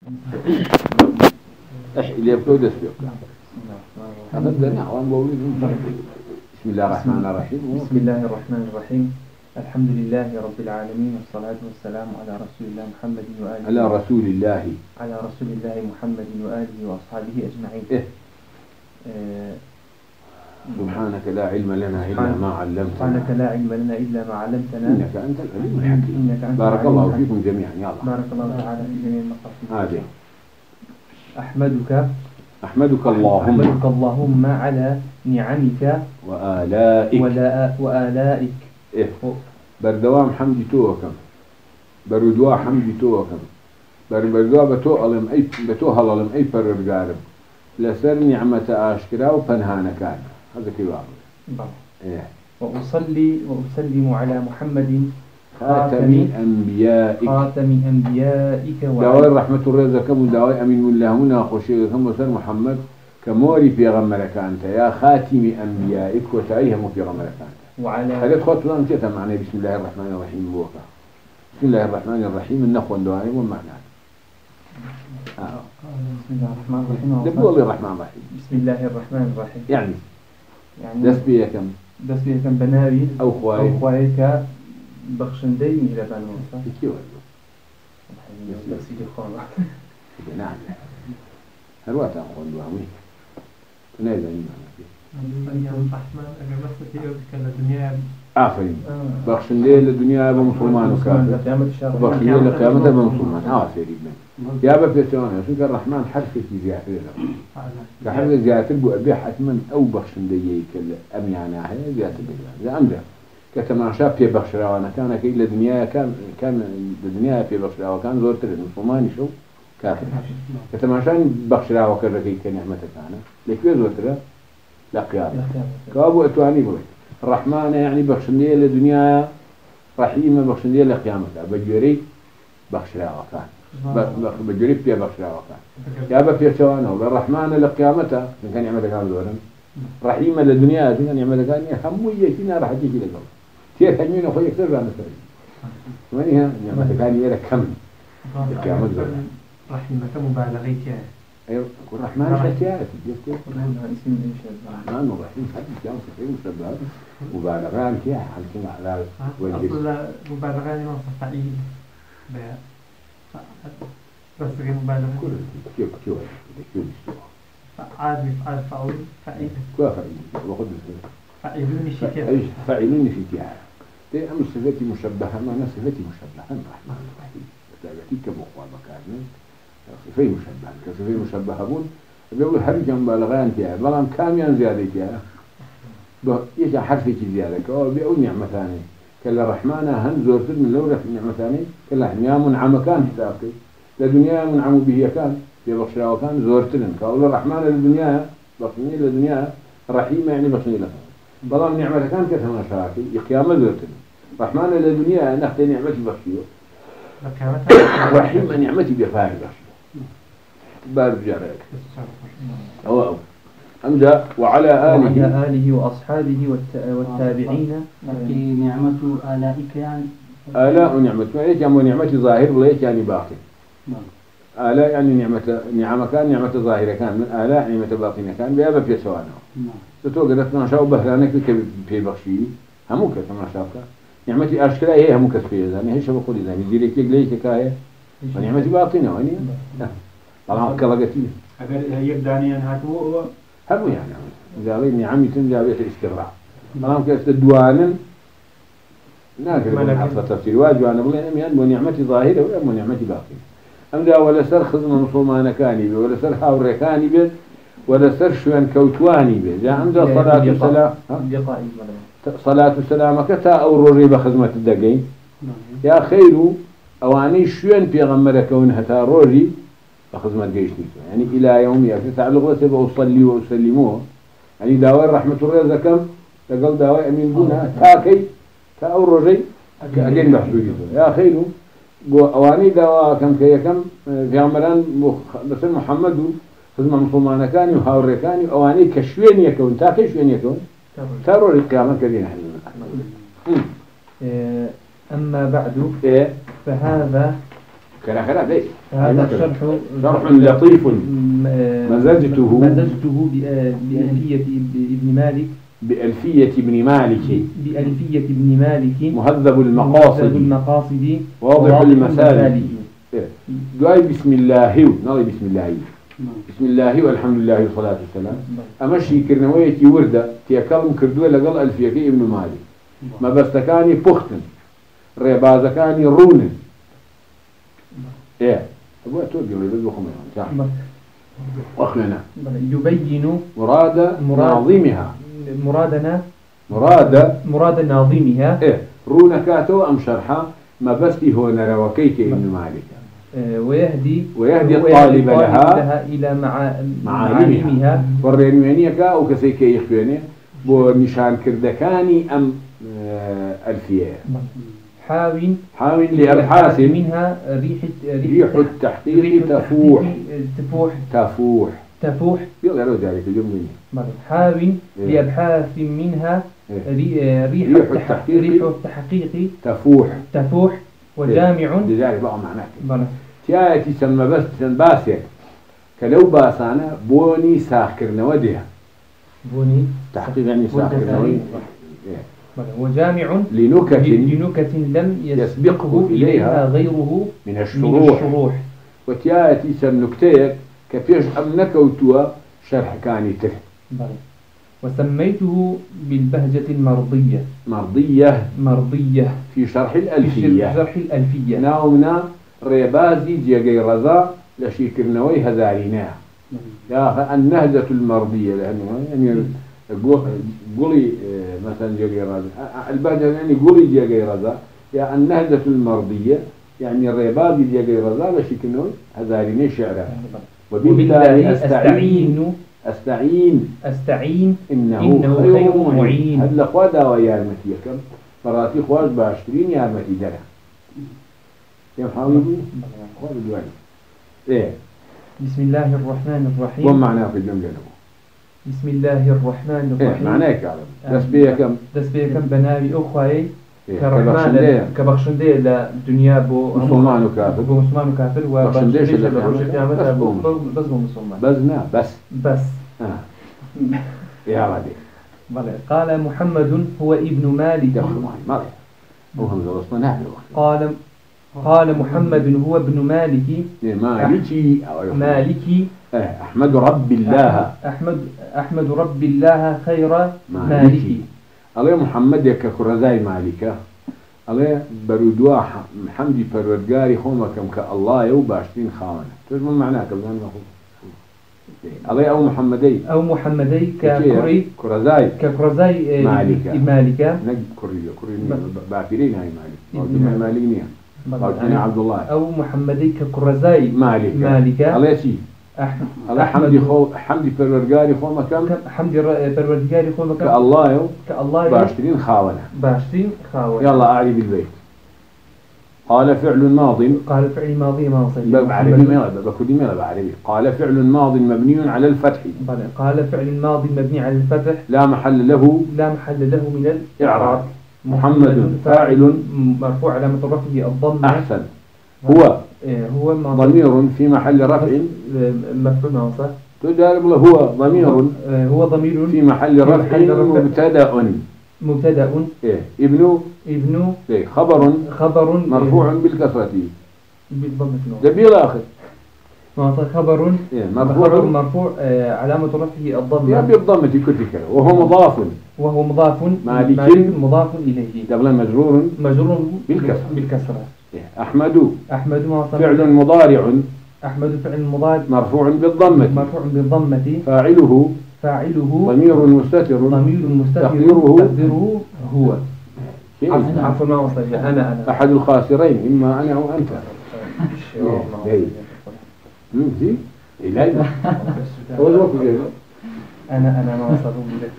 إلى بتودس بيوك أبدا نعم بسم الله الرحمن الرحيم. بسم الله الرحمن الرحيم. الحمد لله رب العالمين، والصلاة والسلام على رسول الله محمد وآله على رسول الله محمد وآله وأصحابه أجمعين. سبحانك لا علم لنا إلا ما علمتنا. سبحانك لا علم لنا إلا ما علمتنا إنك أنت العليم الحكيم. بارك الله فيكم جميعا. يلا بارك الله تعالى في جميع المقاصد. أحمدك اللهم على نعمك وآلائك إيه بردوام حمدي توكم بردوا حمدي توكم بردوا بتو هلالم أي فرقارب لسر نعمة أشكرا وفنهانا كان هذا كيواب. إيه وأصلي وأسلم على محمد خاتم أنبيائك دواء رحمة الرزق ودواء أمين الله منا خوشي ثم سر محمد كموري في غمرك أنت يا خاتم أنبيائك وتعيهم في غمرك أنت. وعلى خليت خطوة أنت معنا بسم الله الرحمن الرحيم بوقع. بسم الله الرحمن الرحيم النخوة دواء ومعنى. بسم الله الرحمن الرحيم. دبوا الرحمن الرحيم. بسم الله الرحمن الرحيم. يعني دس بيكم بناري أو خوايك بخشندي مهربان موسى. كيف سيدي خوانا. نعم. هل وقت أخوان دوامي؟ نايدا الرحمن أجل بس كده بكل الدنيا. آفرين. بخشندي للدنيا بمسلمان وكافر. بخشندي لقيامته بمسلمان. آفرين. يا بابي سوانا شو الرحمن حرف في زيادة له. كحرف زيادة بو حتما أو بخشندي كل أم يعني هي زيادة بالله. أمجد. كتماشى في بخشرة وأنا كان كي الدنيا كان الدنيا في بخشرة وكان زور ترى مسلمان شو كافر. كتماشى بخشرة وكذا كي كنعمتك أنا. لكن زور ترى لا قيامة. كابو أتواني بقول. الرحمن يعني بخشندي الدنيا رحيم بخشندي لقيامته. بجري بخشرة وكان. بجري في بخشرة وكان. يا بفي سوانا والرحمن لقيامته كان نعمتك أنا زورن. رحيم الدنيا كان نعمتك أنا هموية كنا راح تيجي لك. كيف هنينا خوي كثير عن السؤال. ومنها نعمة كان يرى كم. رحمة مبالغة يعني. أيوة الرحمن شتيات. الرحمن اسم إنشاء. الرحمن الرحيم حد كلام صحيح مشبه مبالغان كيا عن كنا على وجه. أصل مبالغان ما صفائي. بس غير مبالغة. كيف. فعال فعول فعيل. كوافعيل وخذ فعيلون شتيات. فعيلون شتيات. ده أمر صفتي مشبهة ما صفتي مشبهة الرحمن الرحيم. تأتي كمقوى مكانه صفتي مشبهة كصفتي مشبهة بون بيقول حرف مبالغان تيا بلام كاميان زيادة تيا يجي حرف زيادة أو بيقول نعمة ثانية كلا الرحمن هن زورت من لورة نعمة ثانية كلا يا منعم كان تأكل لدنيا منعم به كان في بخشرا وكان زورتن كأول الرحمن للدنيا بخشني للدنيا رحيم يعني بخشني لها بلام نعمة كان كثما شاكي يقيام زورتن رحمن للدنيا نختي نعمتي بخشيه رحيم نعمتي بفاعل بخشيه بارد جارك أو أمجا وعلى آله وأصحابه والتابعين. في نعمة آلائك يعني آلاء نعمة ما ليش يعني نعمتي ظاهر وليش يعني باطن. آلاء يعني نعمة كان نعمة ظاهرة كان من آلاء نعمة باطنة كان بيابا في سوانا. ستوقدت ما شاء بهرانك في بخشي هموك كما شافك نعمتي أشكالها هي هموك في زاني هي شو بقول زاني ديرك ليش كاية ونعمتي باطنة واني طبعا كلاقتي. أجر يبدأني أن هاتو هم يعني زالي نعمي تنجابية الاستقراء. طبعا كيف تدوانا ناقل من حفظ تفسير واجوانا بلين أميان ونعمتي ظاهرة ولا نعمتي باطنة. أمدا ولا سر خزم مسلمان كاني بي ولا سر حاور كاني بي ولا سر شوان كوتواني بي جاء أمدا صلاة السلام كتا أو رجي بخدمة الدقين يا خير أواني شوان في غمرة كونها تا رجي بخدمة جيشني يعني إلى يوم يتعلق بس بأصلي وأسلموه يعني داوي رحمة الله كم تقول داوي أمين بنا تاكي تا أو رجي أجين بحسوجي يا خير أواني دوا كم في عمران بس محمد خدمة مسلمان كاني وهاور كاني أواني كشوين يكون تاكي شوين يكون ترى القيامة كذين أما بعد فهذا كلا ليس. هذا شرح لطيف مزجته بألفية ابن مالك بألفية ابن مالك مهذب المقاصد واضح المسالك. دعاء بسم الله نضي بسم الله والحمد لله والصلاة والسلام أمشي كرنويتي وردة تيكلم كردوه لقل ألفية ابن مالك ما بستكاني بختن ريبازكاني رونن إيه أبوه توقع لي بدو خميران وأخلنا يبين مراد ناظمها مراد ناظمها إيه رونكاتو أم شرحا ما بستي هو نروكيك ابن مالك ويهدي الطالب لها إلى معالمها والرينوانية كا وكسيكي يخواني بو نشان كردكاني أم ألفية حاوين لأبحاث منها ريح التحقيق تفوح يقدروا ذلك اليوم حاوين لأبحاث منها ريح التحقيق تفوح وجامع لذلك بقى معناه تياتي سما بس باسيك كلو باسانا بوني ساخر نوديها بوني تحقيق يعني ساخر نوديها وجامع لنكت لم يسبقه إليها غيره من الشروح وتياتي سم نكتيك كفيش أم نكوتوا شرح كاني تر وسميته بالبهجة مرضية في شرح الألفية ناومنا ريبازي جيغي رضا لشيكرنوي هذارينا يا النهجة المرضية لأنه يعني قولي مثلا جيغي رضا البهجة يعني قولي جيغي رضا يا النهجة المرضية يعني الريبازي جيغي رضا لشيكرنوي هذارينا شعرا وبالله أستعين إنه خير معين هل لخوادا ويارمتي كم فراتي خواج باشترين يارمتي درا يا حبيبي خواج دواني إيه بسم الله الرحمن الرحيم وما معناه في الجملة بسم الله الرحمن الرحيم إيه معناه كعلم تسبيه كم بنابي أخوي كرحمن كبخشندي للدنيا بو مسلمان وكافر وبخشنديش للقيامة بس بو مسلمان بس يا ردي قال محمد هو ابن مالك قال محمد هو ابن مالكي أحمد رب الله أحمد رب الله خير مالكي الله محمد يككرزاي مالكه الله برودوا حمدي پروردگاری خوما كم كالله يو باشتين خاونه تجمع معناه كمان ما هو الله أو محمدي ككرزاي مالكه نجد كوري بافرين هاي مالك مالك عبد الله أو محمدي ككرزاي مالكه الله يسي الله حمدي پروردگاری خوما كم حمدي پروردگاری خوما كم كالله باشتين خاونه يلا أعلي بالبيت قال فعل ماض ما صحيح بعربي ما بكل ما بعربي قال فعل ماض مبني على الفتح قال فعل ماض مبني على الفتح لا محل له من الإعراب محمد فاعل مرفوع علامة رفعه الضمة أحسن هو ضمير في محل رفع مفعول ناصب تجارب له هو ضمير في محل رفع مبتدأ إيه ابن إيه خبر مرفوع بالكسرة بالضمة دبيل آخر خبر إيه مرفوع علامة رفعه الضمة يا بالضمة كتك وهو مضاف مالك مضاف إليه قبل مجرور بالكسرة إيه أحمد فعل مضارع مرفوع بالضمة فاعله ضمير مستتر تقديره هو عفوا ما وصل أنا أحد الخاسرين إما أنا أو أنت زين لا أنا ما وصل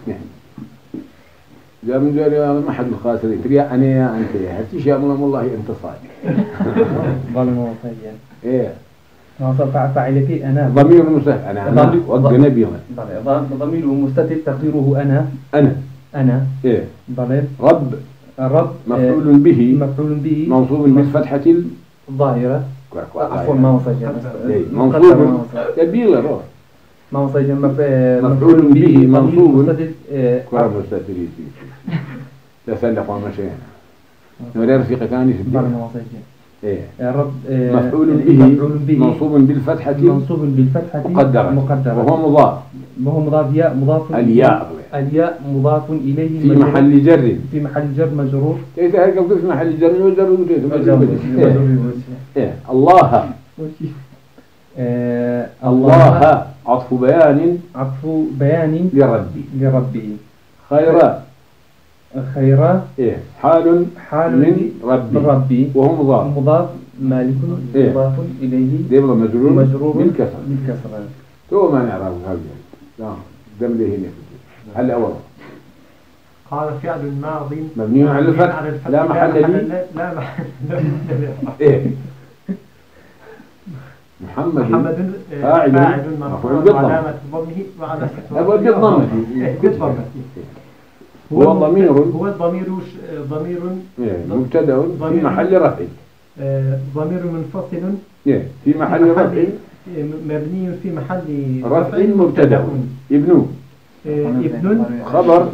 جاء من ذلك ما أحد الخاسرين ترى أنا يا أنت يا هاتي شيء والله أنت صادق ظالم وصل إيه ناصب فاعلك أنا ضمير مستتر أنا والجنبي ضمير مستتر تقديره أنا إيه ضمير رب مفعول به منصوب بالفتحة الظاهرة عفوا ما وصل منصوب تبيله روح ما وصل مفعول به منصوب كرة مستتري تسلق ومشينا ولا رفيق ثاني في الدين إيه مفعول به منصوب بالفتحة مقدرة وهو مضاف ياء مضاف الياء مضاف إليه في محل جر مجرور كيف هيك في محل جر مجرور إيه الله الله عطف بيان لربي خير إيه حال من ربي وهو مضاف مالك إيه؟ مضاف إليه دبل مجرور بالكسر تو ما نعرف هذا لا دم له هنا هل أول قال فعل ماض مبني على الفتح لا محل لا محل إيه محمد فاعل مرفوع وعلامة ضمه بالضمة هو الضمير مبتدأ في محل رفع ضمير منفصل في محل رفع مبني في محل رفع مبتدأ ابن خبر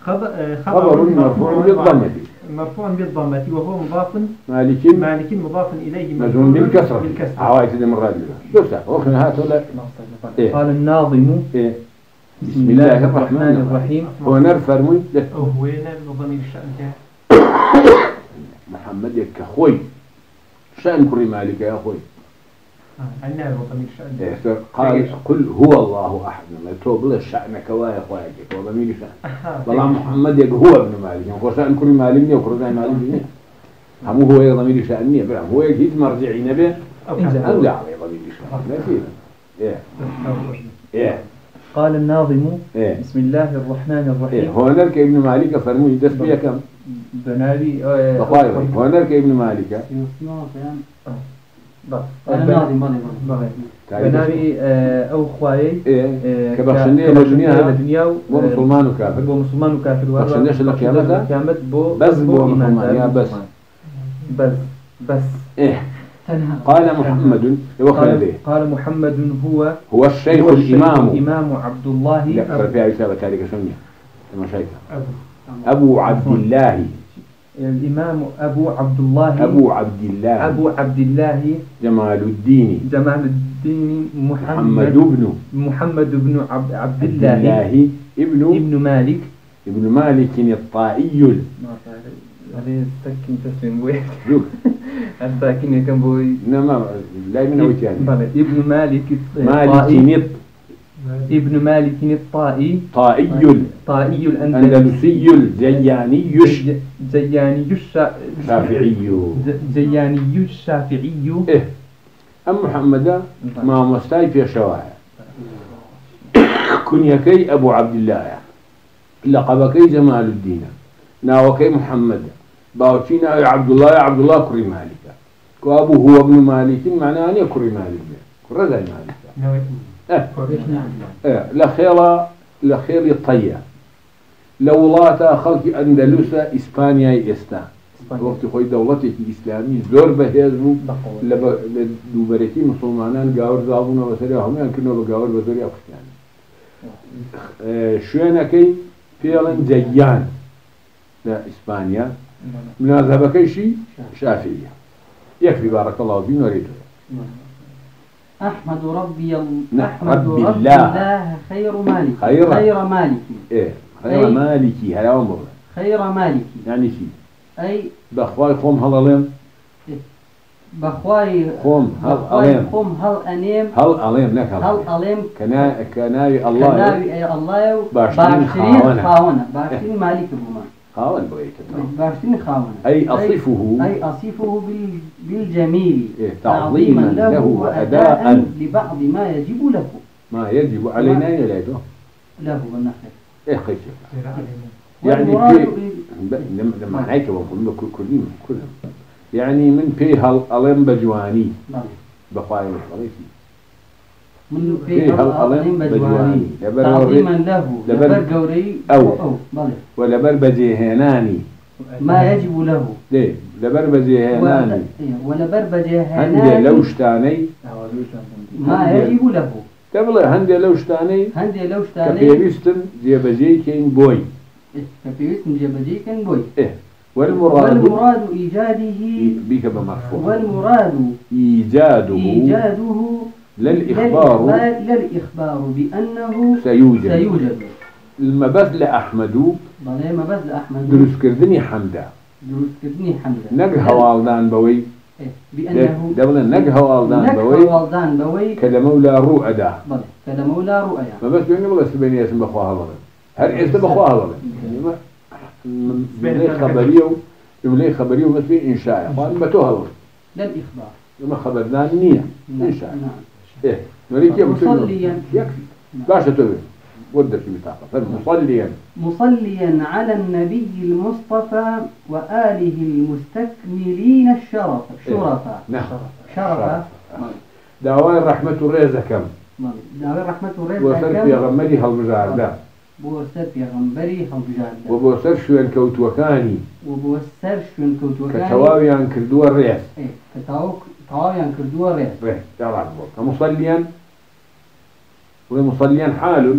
مرفوع بالضمة وهو مضاف مالك مضاف إليه مجرور بالكسرة عوائد المراد شفتها وخنا هاتوا قال الناظم بسم الله الرحمن الرحيم هو نرفرمي هو ضمير الشأن محمد يك أخوي شأن كري مالك يا أخوي ضمير الشأن قال قل هو الله أحد ما توب له الشأن كواي أخوياك هو ضمير الشأن والله محمد يك هو ابن مالك هو شأن كري مالك يكرر زي مالك هم هو ضمير الشأن بلا هو يجيز مرجعين به أنزع عليه ضمير الشأن لا قال الناظم بسم الله الرحمن الرحيم هناك ابن مالك فرمي تسبية كم بناري هناك ابن مالك بناري أو خواي كبخشنية لدنيا ومسلمان وكافر بخشنيش لقيامة بس بو مسلمان بس قال محمد قال محمد هو الشيخ الإمام عبد الله لا في رسالة ذلك شنية كما شايف أبو عبد الله الإمام أبو عبد الله جمال الدين محمد بن عبد الله ابن مالك الطائي هذه سكن تسلم بوي الساكن كم بوي نعم لا من وجهه ابن مالك ابن مالك الطائي طائي الأندلسي الجياني الشافعي أم محمد ما مستاي في شوارع كنيكي أبو عبد الله لقبكي جمال الدين ناوكي محمد باوتينا عبد الله كري مالك وأبو هو ابن مالك معناه أن يكري مالك كري زي مالك لخير الطية لولاتا خلق أندلس إسبانيا إستا وقت خوي دولتك الإسلامي زور بهزمو لدوبرتي مسلمانان قاور زابونا بسريا هم يمكنوا بقاور بسريا أفكان شوينكي فعلا جيان لا إسبانيا مناذبكي شيء شافعية يكفي بارك الله فينا وريده أحمد ربي الله خير مالك خير مالكي هلا عمر خير مالكي يعني شيء أي بخواي خوم هلالين بخواي خوم هل أليم لك هل أليم كناوي الله باشرين خاونة مالك بوما خاون بغيت باشرين خاونة أي أصفه بالجميل تعظيما له وأداء لبعض ما يجب له ما يجب علينا يلاته له بالنخل إيه خير يعني لما هيك بقول كلهم يعني من فيها الألم بجواني بقايا الخليفي من فيها الألم بجواني تعظيما له لبر قوري أو ولبر بجهناني ما يجب له ليه لبربجي هناني ولبربجي هندي هناني لوشتاني ما يجب له تبلي هندي لوشتاني هندي لوشتاني كبيرستن زيبجي كين بوي كبيرستن زيبجي كين بوي والمراد إيجاده بك بمرفوع والمراد إيجاده للإخبار بأنه سيوجد المبث لأحمد ضلي مبث لأحمد دروس كردني حمدا نجه والدان بوي بأنه دولة نجه والدان بوي كلمولا رؤدا كلمولا رؤيا ما بس بيني والله سبيني اسم بخوها الله هل اسم بخوها الله يعني جملة خبرية بس في إنشاء قال ما توهل للإخبار لما خبرنا النية إنشاء إيه نريد مصليا يكفي باش تقول ودك بطاقة مصليا على النبي المصطفى وآله المستكملين الشرفاء شرفاء دعوان رحمة الرزة كم دعوان رحمة الرزة كم وصل في غمدي هالمجاردة بوسر في غنبري هالمجاردة وبوسر شو ينكوت وكاني كتواوي عن كردوا الرئيس كتواوي عن كردوا الرئيس يلا مصليا ومصليا حال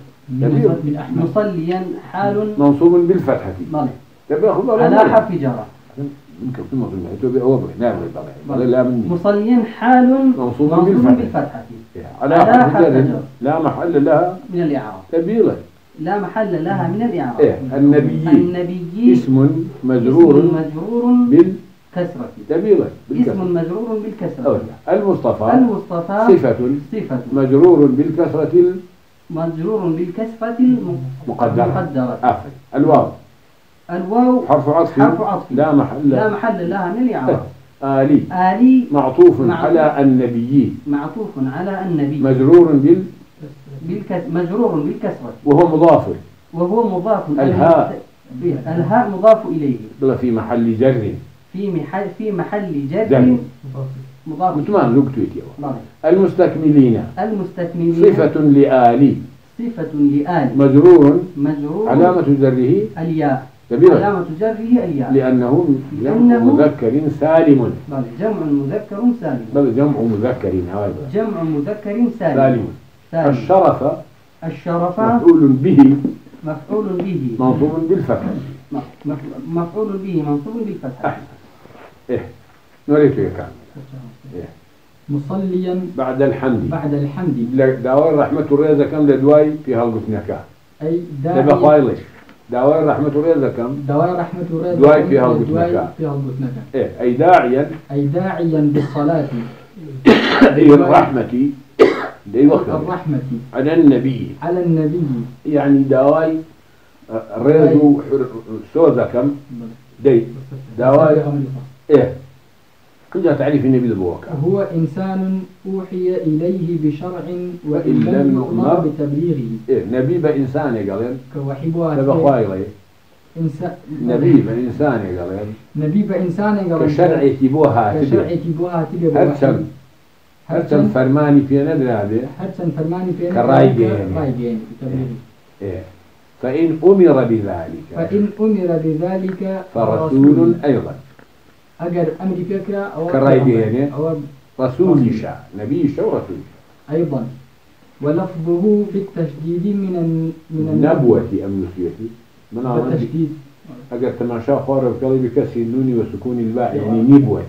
مصليا حال منصوب بالفتحة على حرف جرى يمكن في مصليا نعم مصليا حال منصوب بالفتحة على حرف جر لا محل لها من الإعراب تبيلة لا محل لها من الإعراب النبي اسم مجرور بالكسرة تبيلة اسم مجرور بالكسرة المصطفى صفة مجرور بالكسرة المقدرة الواو حرف عطف لا محل لها من الإعراب آلي معطوف على النبي مجرور بالكسرة وهو مضاف الهاء مضاف إليه في محل جر مضاف تمام لقيتي المستكملين صفة لآلي مجرور علامة جره الياء لأنه مذكر سالم جمع مذكر سالم الشرف مفعول به منصوب بالفتح إيه نريد إيه مصليا بعد الحمد داوي رحمة الرزة كم لدواي في هالقتنكا أي داوي رحمة الرزة كم دواي في هالقتنكا إيه أي داعيا بالصلاة الرحمة على النبي يعني داوي رزو سوزة كم داوي إيه كنت تعريف النبي البوكا هو إنسان أوحي إليه بشرع وإن لم يؤمر بتبليغه نبي بإنسان قال كوحبوات نبي بإنسان قال كشرع تبوها هرتم فرماني في ندرابه كرايجين فإن أمر بذلك فرسول أيضا أجر أمري فكرة أو كرايجين رسول شاء نبي شاء ورسول أيضا ولفظه بالتشديد من النبوة أم نسيتي من التشديد أجر تماشى خارج قلبي بكسر النون وسكون الباء يعني نبوة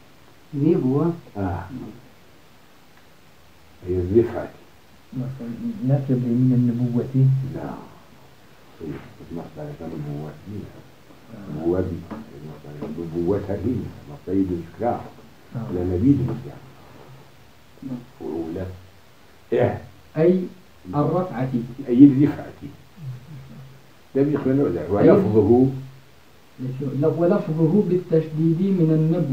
هي الرفعة نفي من النبوة لا مصدر نبوة نبوتها هي مصيد الإكرام لا نبيد الإكرام وأولى أي الرفعة أي الرفعة لم يخلنا ولفظه بالتشديد من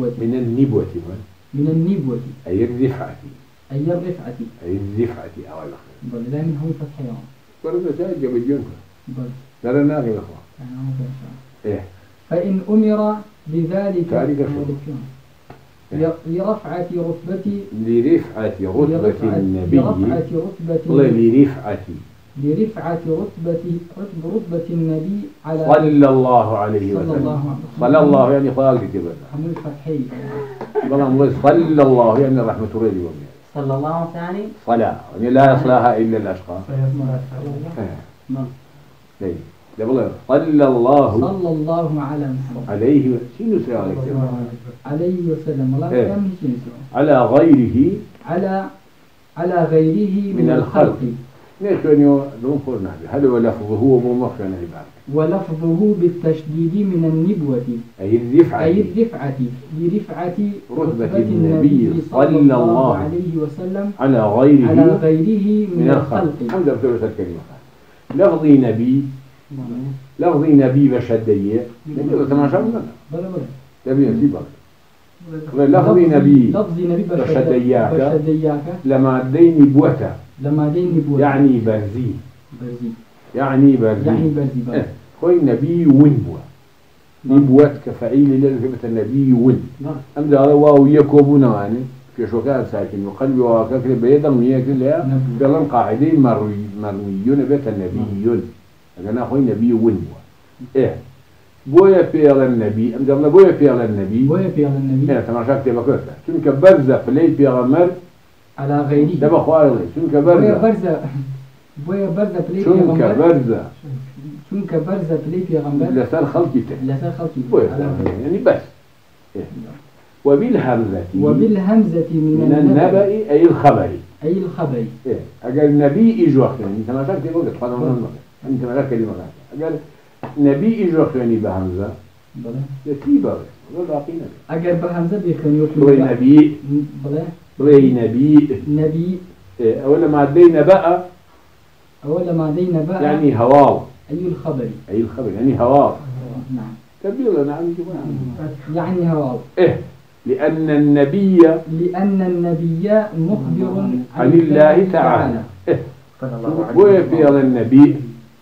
النبوة أي الرفعة أولا بل لا من هو فتحيان بل نتائج بجنك لا ناغي الأخوة فإن أمر بذلك لرفعة رتبة النبي والله لرفعة رتبة النبي على صلى الله عليه وسلم. صلى الله يعني خالق جبل حمول فتحي والله صلى الله يعني رحمة الله. صلى الله ثاني صلاة يعني لا يصلاها إلا الأشقى. إيه لا والله صلى الله على محمد عليه شنو سؤالك عليه وسلم الله يعلم شنو على غيره على غيره من الخلق. ليش يعني نقول نحن هذا ولفظه ومخرج عبارة ولفظه بالتشديد من النبوة أي الرفعة لرفعة رتبة النبي صلى الله عليه وسلم على غيره من الخلق. الحمد لله بتقول الكلمة لفظي نبي بشدية نبي تماشى منه نبي نسيبك لفظي نبي بشدياك لما دين بوته يعني برزي خوي نبي ونبوة نبوت كفعيل للكلمة النبي ون أم ده واو يكوبون يعني في شوكات ساكن وقلبي وكاكل بيضا مياكل لا فعلا قاعدين مرميون بيت النبيون أنا خوي نبي ونبوة بويا فعل النبي أم ده بويا فعل النبي أنا تماشى كتير بكرة شنك برزة فلي فعل على غيره ده بخواري شنك بويا برزة فلي شنك برزة فلي في غمبر لسان خلقي يعني بس وبالهمزة من النبأ أي الخبر أقل نبي إجوخ يعني أنت ما شاك تقول أنت ما شاك كلمة أقل نبي إجوخ يعني بهمزة يتيبه أقل بهمزة بيخني بلي نبي أولا ما دينا بقى يعني هوال أي الخبر يعني هوال نعم كبير نعم يعني هوال لأن النبي مخبر عن الله تعالى بويا في على النبي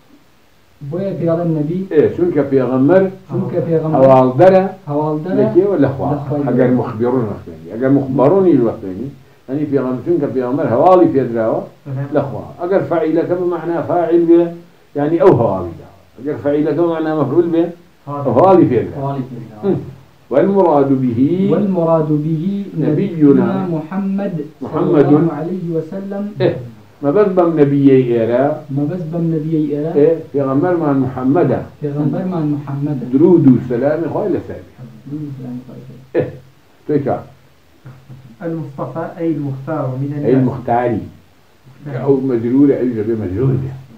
شنك في غمر هوال درة لكي ولا خواء أجر مخبرون أجر مخبرون الوقتين يعني في غمر شنك في غمر هوالي في دراوة لخواء أجر فعيلة كما معنى فاعل به يعني أو هوالي أجر فعيلة كما معنى مفعول به هوالي في دراوة والمراد به نبينا محمد صلى الله عليه وسلم ما بس بم نبيي إيرا في غمر مع محمد درود وسلام خير سامي تيكا المصطفى أي المختار من الناس أي المختاري أو مجرور أي مجرور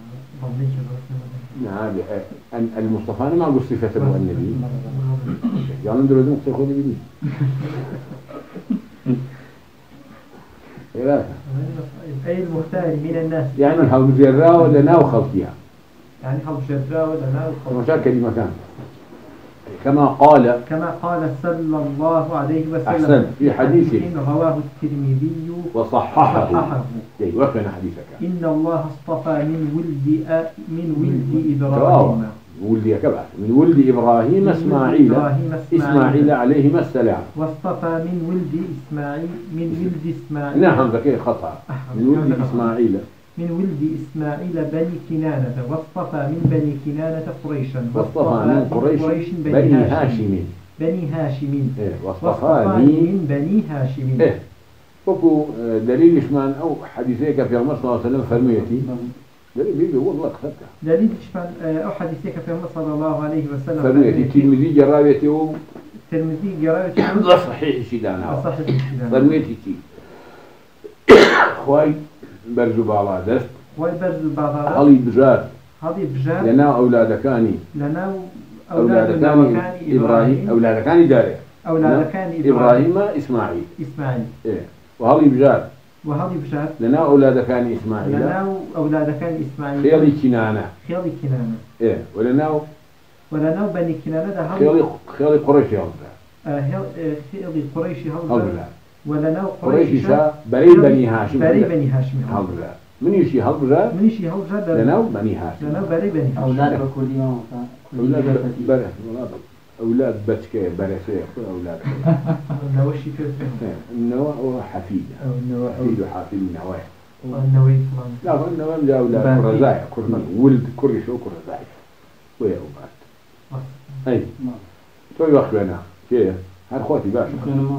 نعم المصطفى أنا ما أقول صفة أبو النبي يعني درود مختار نبي أي المختار من الناس يعني حلب جراء ولا ناو خلقيها يعني حلب جراء ولا ناو خلقيها مشاكل كلمة كان كما قال صلى الله عليه وسلم أحسن في حديثه رواه الترمذي وصححه وكان حديثك إن الله اصطفى من ولد إبراهيم من ولد إبراهيم إسماعيل عليه السلام واصطفى من ولد إسماعيل نعم ذكي خطأ من ولد إسماعيل بني كنانة واصطفى من بني كنانة قريشا واصطفى من قريش بني هاشم واصطفى من بني هاشم وكو دليل إشمان أو حديثيك في الله صلى الله عليه وسلم فرميتي دليل بيبي والله أخذتها دليل إشمان أو حديثيك في الله صلى الله عليه وسلم فرميتي تلمذي جرابيتي صحيح شدانا فرميتي تي خواي برزو بالا دست هذي بجار لنا أولادكاني إبراهيم أولادكاني داري إبراهيم إسماعيل إيه وهذي بجار لنا أولادكاني إسماعيل خيالي كنانة إيه ولنا بني كنانة خيالي قريش خيالي قريش ولنا قريش بري بني هاشم من يشي هالبجار لنا بني هاشم أولاد بكل يوم أولاد بتكة برسيخ أولاد نوشي النواة حفيد حفيد وحافظ النواة والنووي فلان لا النووي جاء ولا كرزاي ولد كرش وكرزاي ويا أبات أي توي وقت لنا كيف هالخواتي باشا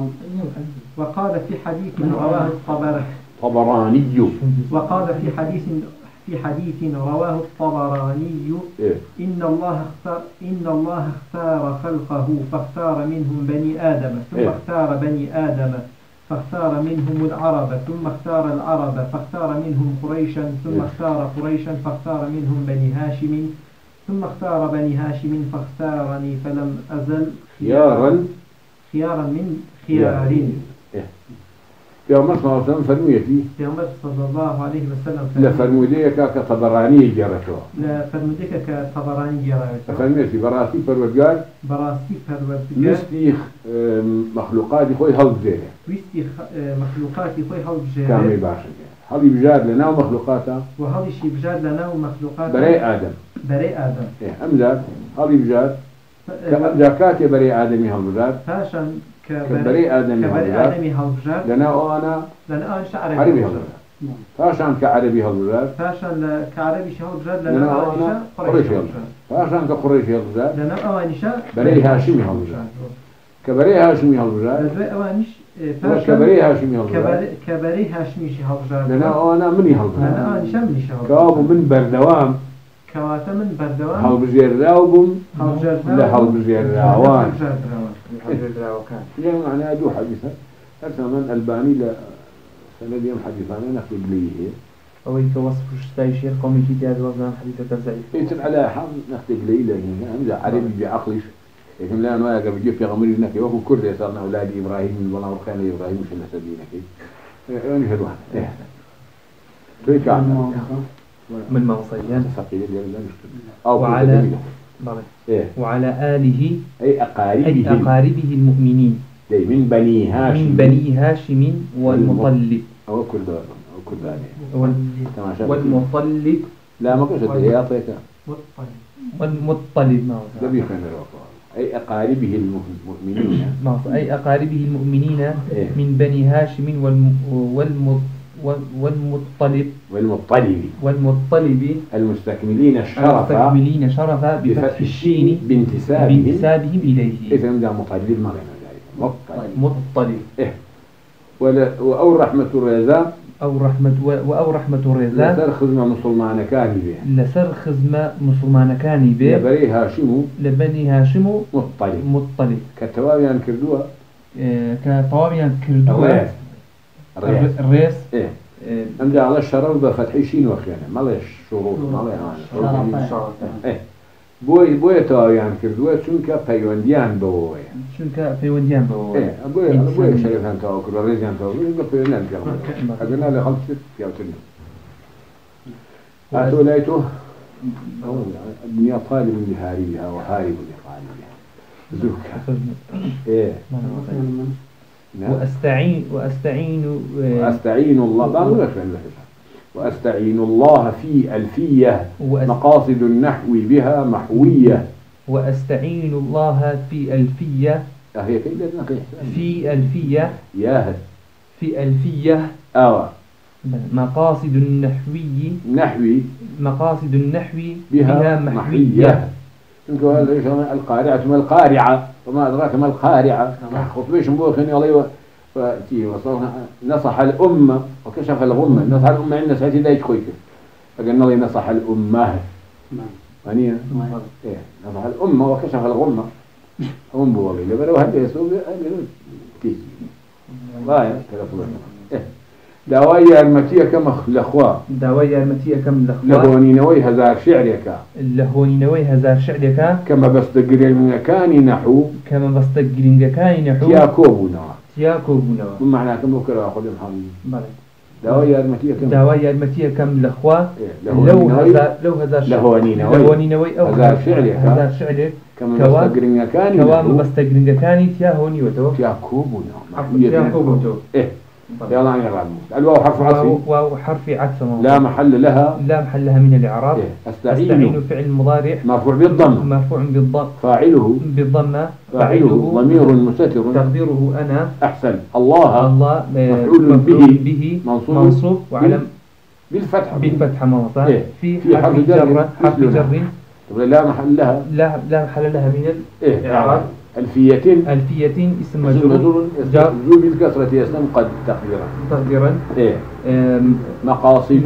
وقال في حديث رواه طبراني وقال في حديث رواه الطبراني إن الله اختار خلقه فاختار منهم بني آدم ثم اختار بني آدم فاختار منهم العرب ثم اختار العرب فاختار منهم قريشا ثم اختار قريشا فاختار منهم بني هاشم ثم اختار بني هاشم فاختارني فلم أزل خيارا من خيارين يا عمر صلى الله عليه وسلم فرميتي يا عمر صلى الله عليه وسلم لا فرموديك كطبراني جرته لا فرموديك كطبراني جرته فرميتي براسي فروردگار ويستي مخلوقات خوي هل بجيره ويستي مخلوقات خوي هل بجيره كامل باشا هل يبجاد لنا ومخلوقاته وهل شي بجاد لنا ومخلوقاته بري آدم أمزاد هل يبجاد كأبجاكات بري آدمي هل بجاد فاشن كبري آدمي هالبجاد لنا وأنا عربي هالبجاد فاشان كعربي هالبجاد فاشان كعربي هالبجاد لنا وأنا قريش هالبجاد فاشان كقريش هالبجاد لنا أوانشا بري هاشمي هالبجاد كبري هاشمي هالبجاد كبري هاشمي هالبجاد كبري هاشمي هالبجاد لنا وأنا مني هالبجاد لنا أوانشا مني هالبجاد كابو من بردوام كواتا من بردوام هالبجير راوبم لا هالبجير راوان يعني معنى دو حديثا أرسل من ألباني لسند يوم حديثانا نكتب ليه أو يتوصف شتاي شيخ قومي كي هذا وزن حديثة الزعيف يتم على حام نكتب ليه لأنه أمزع عربي بعقلش لكن لا أنا قبل جيب في غمري نكي وهو كرد يصلنا أولاد إبراهيم من والله وخان إبراهيم مش إلا سبينك يعني هدوان كيف عمل من موصيان ثقيل لا نشتري وعلى آله أي أقاربه المؤمنين من بني هاشم والمطلب أو كردان والمطلب لا ما كنت هي أعطيك والمطلب ما هو أي أقاربه المؤمنين أي أقاربه المؤمنين من بني هاشم والمطلب المستكملين الشرف بفتح الشين بانتسابهم إليه إذا ده مطلب ما غير مطلب أو رحمة الرزاق أو رحمة الرزاق لسر خزمة مسلمان كاني به لبني هاشم مطلب كتوابيان كردوها الرئيس أمدى على الشرف بفتح شين وخيانة ما ليش شروط ما ليش بوي تاويان كردوها چونك پیوندیان بووه بوي شريفان تاو كردوها ريزيان تاو كردوها پیوندیان كردوها أقلنا لخلصت فيوتنه أتوليته الدنيا طالب لهاربها وهارب لطالبها زوكا وأستعين الله في ألفية مقاصد النحو بها محوية وأستعين الله في ألفية في ألفية مقاصد النحو بها محوية القارعة ما القارعة وما أدراك ما القارعة خطبيش مبوخني الله فأتيه وصلنا نصح الأمة وكشف الغمة نصح الأمة عندنا ساعتي دا يتخويك فقلنا الله نصح الأمة أنيا نصح الأمة وكشف الغمة هم بوالي لبرو هدي يسوق كيس غاية دوايا المتية كم لخوا لهوني نوي هزار شعرك كما بستقرين كاني نحو تياكوبنا بمعنى كم بكرة أخذ محمد دوايا المتية كم لخوا لو هزار نوي أو هزار شعرك كما بستقرين كاني تياهوني وتو تياكوبنا يلا عن الرعب الواو حرف عطف لا محل لها من الإعراب أستعين فعل مضارع مرفوع بالضم فاعله ضمير مستتر تقديره أنا أحسن الله مفعول به منصوب بالفتح موضع إيه؟ في حرف جر حرف جر لا محل لها لا محل لها من الإعراب ألفية اسم مجرور جر بالكسرة يسلم قد تقديرا إيه مقاصد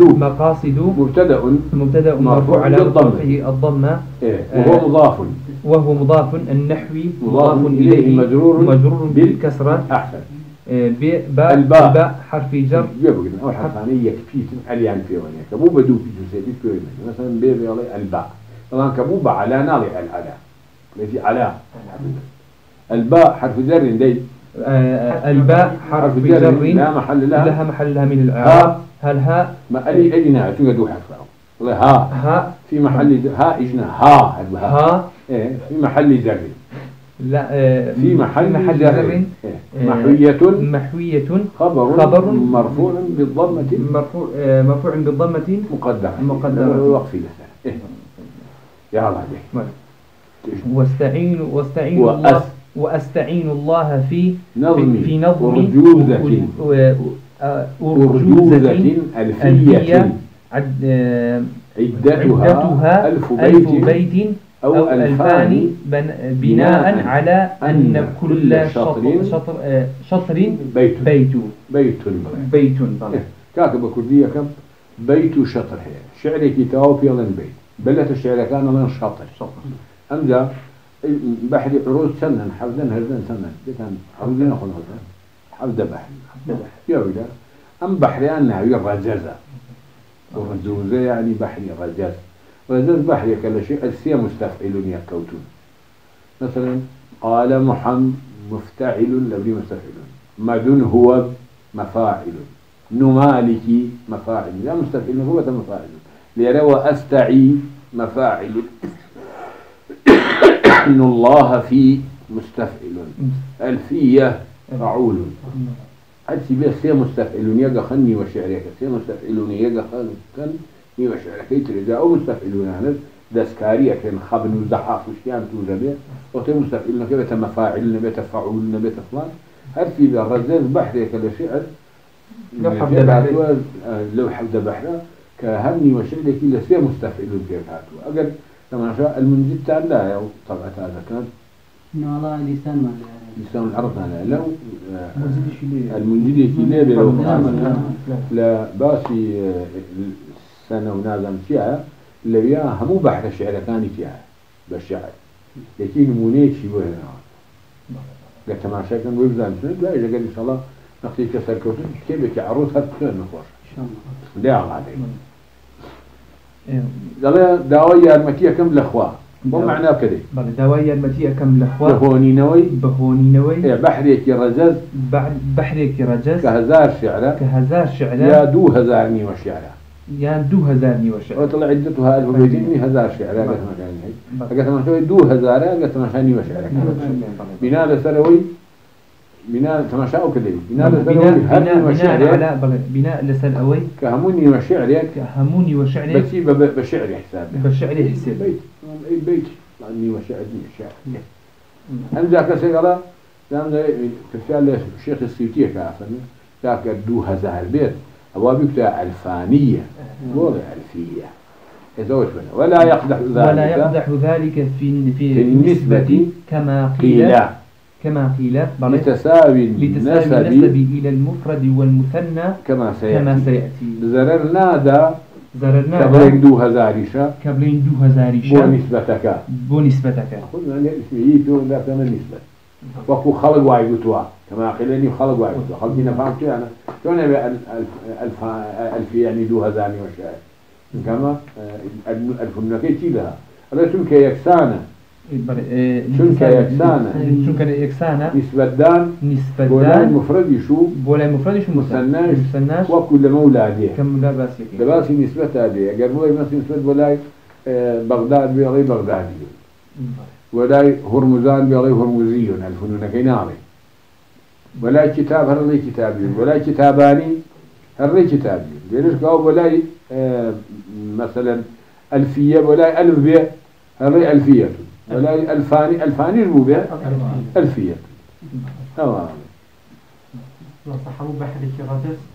مبتدأ مرفوع على الضمة إيه وهو مضاف النحوي مضاف إليه مجرور بالكسرة أحسن الباء حرف جر أول حرفانية يكفي عليان في ونيا كبو بدو في جزئية في ونيا مثلا بيبي على الباء طبعا كبو على نالي الألا التي على الباء حرف جر دي الباء حرف جر لا محل لها من الإعراب هل ها ما أجنا تجدوا حرفه والله ها في محل ها إجنا ها إيه في محل جر لا في محل جر محوية خبر مرفوع بالضمة مرفوع بالضمة مقدرة وقف له يا الله واستعين الله في نظم أرجوزة ألفية عدتها ألف بيت أو ألفان بناء على أن كل شطر بيت كاتب كردية كم بيت شطر هي شعري كتاب في لن بيت بلت الشعر كان لن شطر أمزا بحري عروض سنن حفظن هردن سنن كان حفظن أخونا حفظ بحري يا ولا أم بحري أنها رجازة ورجوزة يعني بحري رجاز بحري كلا شيء السيا مستفعلون يكوتون مثلا قال محمد مفتعل لبني مستفعلون مدن هو مفاعل نمالكي مفاعل لا مستفعل هو مفاعل ليرى أستعي مفاعل إن الله في مستفعل ألفية فعول أتي بيه سي مستفعلون يجا خني وشعرك سي مستفعلون يجا خني وشعرك يترجع أو مستفعلون يعني دسكارية كان خبن وزحاف وشيان توجبه وتي مستفعلون كبت مفاعل نبت فعول نبت فلان أتي بيه الرجاز بحرك لشعر لو حفظ بحره كهني وشعرك إلا سي مستفعلون كيفاته أقل كما شاء المنجد تعالى أو طبعا هذا كان إنه والله لسان العرب لو المنجد كلابي لو لا باسي السنة ونازم فيها اللي بيها همو بحر الشعر كان فيها بالشعر لكن منيت شي بوه قلت ما شاء كان ويبزان سنة لا إذا قال إن شاء الله نقطي كسر كوتن كيف عروض هتكون نخوش إن شاء الله ده عليه قال دعوية المكية كم الأخوة مو معناه كده دعوية المكية كم الأخوة بهوني نوي بحريك رجز كهزار شعرة يا دو هزارني وشعرة وطلع عدتها 1000 بيتين هزار شعرة قلت ما كان هي قلت ما شوي دو هزارة قلت ما كان وشعرة بناء سروي بناء تماشاء كده بناء لسنوي كهموني وشعرك بس بشعر حساب بيت لاني وشعرني شعر انزع كسيغلا لان كفال الشيخ السيوطي كافن ذاك دو هزار البيت ابواب بتاع الفانيه ولا الفيه يزوج ولا يقدح ذلك في النسبة كما قيل لتساوي النسب إلى المفرد والمثنى كما سيأتي زررنا كبلين دو هزاريشا بنسبتك قلنا أن اسمه يتون لا كما النسبة وكو خلق وايقتوا كما قيلني خلق وايقتوا خلقنا فهمت أنا شون ألف يعني دو هزاري وشاء كما الفنكي لها هذا سمك يكسانا شنك يكسانا نسبة دان بولاي مفرد يشو مثناش وكل مولاديه كم لا باس لباسي نسبة هذه أجر بولاي مثل نسبة بولاي بغداد بيغي بغدادي ولاي هرمزان بيغي هرمزي الفنون كيناري ولاي كتاب هرلي كتابي ولاي كتاباني هرلي كتابي ليش قاو ولاي مثلا ألفية ولاي ألف بيه هرلي ألفية ولا الفاني الربوبية ألفية نصحوا بحر كراتس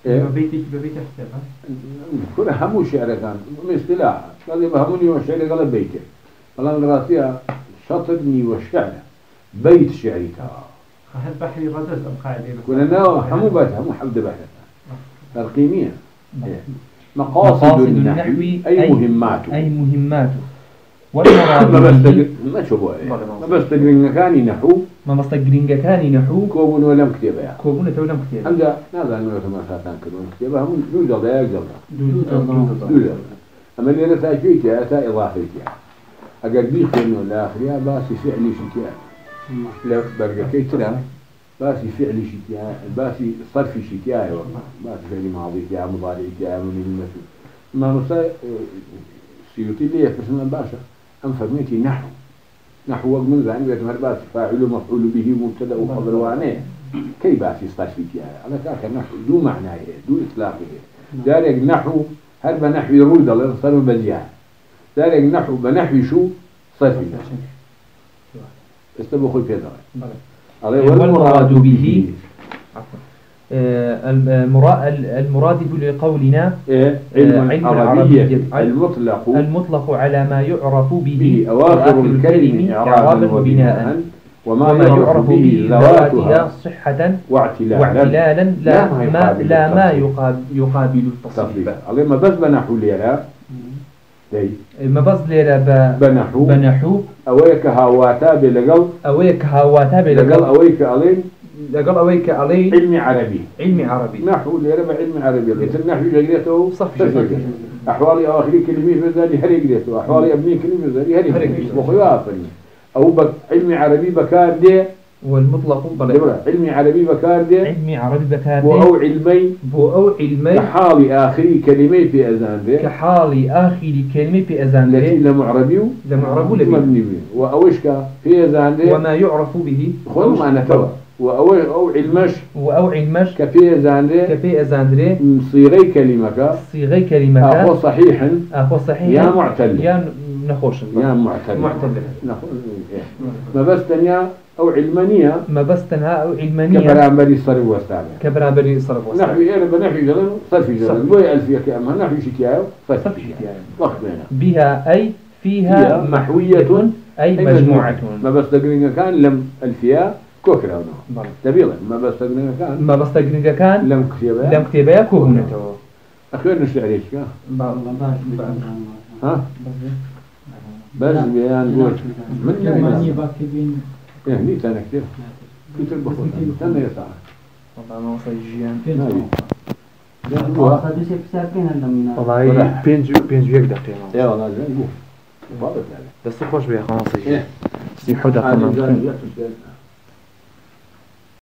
ببيت حسابها كل همو شعر كان اصطلاح قال لي بهمني والشعر قال بيته والله راسيها شطرني والشعر بيت شعرك هل بحري ردز أم قاعدة كنا همو بيت همو حبد بحث القيمية مقاصد النحو أي مهماته والمراد ما شو ما بستقرين كاني نحو كوبون ولم كتابة عند نازل من المسافات كلهم كتابة هم جودة لا جودة أما اللي رتاجيتها أتى إضافيتها أقل بيخنوا الآخرية باسي فعلي شتيا لا برجع كيتنا باسي فعلي شتيا باسي صرفي شتيا والله باسي فعلي ماضي شتيا مضارع شتيا من المثل ما نصي سيوتي ليه كسمنا باشا أم فرميتي نحو وقت من زين بيت مرباط فاعل مفعول به مبتدا وخبر وعنيه كي باسي صرفي شتيا على ذاك النحو دو معناه دو إطلاقه ذلك نحو هل بنحو يرود الله صار بزيان ذلك نحو بنحو شو صرفي استبقوا خل في ذلك والمراد به المراد لقولنا علم العربية المطلق على ما يعرف به أواخر الكلم إعرابا وبناء وما يعرف به ذواتها صحة واعتلالا لا ما يقابل التصريف ما بس بنحو ليرا ما بس ليرا بنحو أويك هاواتا بلقل أويك ألين علم عربي نحو ليرا بعلم عربي النحو جريته صرف أحوالي آخري كلمة بذلك هري جريته أحوالي أبني كلمة بذلك هري جريته وخيافني أو علم عربي بكار دي والمطلق علم عربي بكار دي أو علمي كحال آخري كلمة في أذان دي التي لمعربي مبني وأوش في أذان دي وما يعرف به خلهم أنا توا أو علمش كفي أذان دي صيغي كلمة أخو صحيح يا معتل يا معتل ما بس تنيا أو علمانية كبرامبري صرف وستعمل نحو بنحو جلن صرف جلن بوي ألفية كأمها نحو شتياء صرف شتياء وقت بها أي فيها محوية أي مجموعة ما بس تقرين كان لم ألفية كوكرا تبيلا ما بس تقرين كان لم كتابة كوهنة أخيرا نشتعريش ها بس بيان قول من باكبين نيت أنا كتير كنت البخور تنا يسعى والله ما وصل الجيان والله بينجو يقدر يا والله زين قول بس خوش بيا خلاص الجيان سيحودها كمان